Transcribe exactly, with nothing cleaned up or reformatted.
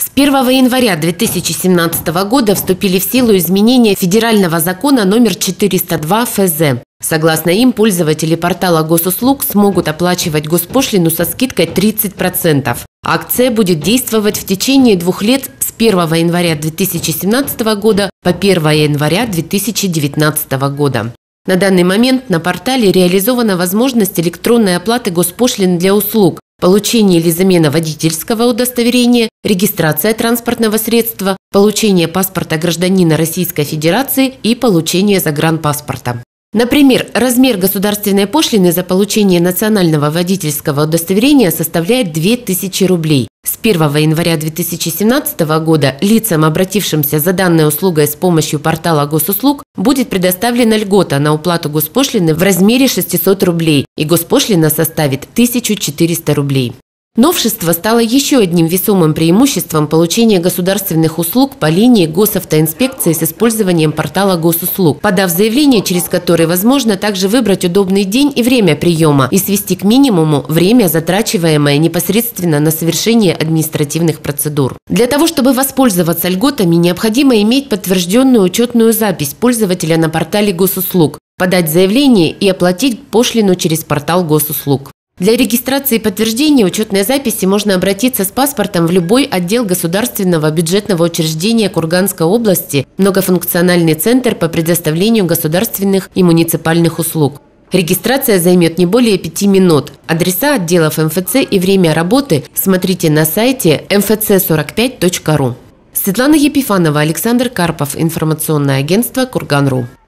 С первого января две тысячи семнадцатого года вступили в силу изменения федерального закона номер четыреста два эф зэ. Согласно им, пользователи портала госуслуг смогут оплачивать госпошлину со скидкой тридцать процентов. Акция будет действовать в течение двух лет с первого января две тысячи семнадцатого года по первое января две тысячи девятнадцатого года. На данный момент на портале реализована возможность электронной оплаты госпошлин для услуг: получение или замена водительского удостоверения, регистрация транспортного средства, получение паспорта гражданина Российской Федерации и получение загранпаспорта. Например, размер государственной пошлины за получение национального водительского удостоверения составляет две тысячи рублей. С первого января две тысячи семнадцатого года лицам, обратившимся за данной услугой с помощью портала госуслуг, будет предоставлена льгота на уплату госпошлины в размере шестисот рублей, и госпошлина составит тысячу четыреста рублей. Новшество стало еще одним весомым преимуществом получения государственных услуг по линии госавтоинспекции с использованием портала госуслуг, подав заявление, через которое возможно также выбрать удобный день и время приема и свести к минимуму время, затрачиваемое непосредственно на совершение административных процедур. Для того, чтобы воспользоваться льготами, необходимо иметь подтвержденную учетную запись пользователя на портале госуслуг, подать заявление и оплатить пошлину через портал госуслуг. Для регистрации и подтверждения учетной записи можно обратиться с паспортом в любой отдел государственного бюджетного учреждения Курганской области, многофункциональный центр по предоставлению государственных и муниципальных услуг. Регистрация займет не более пяти минут. Адреса отделов эм эф цэ и время работы смотрите на сайте эм эф цэ сорок пять точка ру. Светлана Епифанова, Александр Карпов. Информационное агентство Курган точка ру.